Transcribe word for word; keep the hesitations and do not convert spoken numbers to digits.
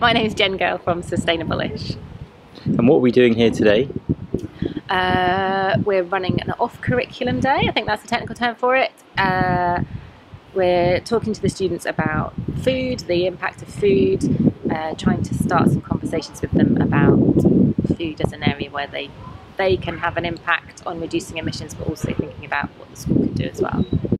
My name is Jen Gale from Sustainable-ish. And what are we doing here today? Uh, we're running an off-curriculum day, I think that's the technical term for it. Uh, we're talking to the students about food, the impact of food, uh, trying to start some conversations with them about food as an area where they, they can have an impact on reducing emissions, but also thinking about what the school can do as well.